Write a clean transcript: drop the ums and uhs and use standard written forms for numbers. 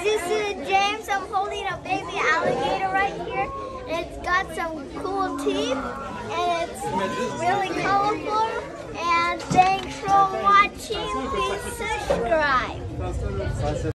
This is James. I'm holding a baby alligator right here. And it's got some cool teeth. And it's really colorful. And thanks for watching. Please subscribe.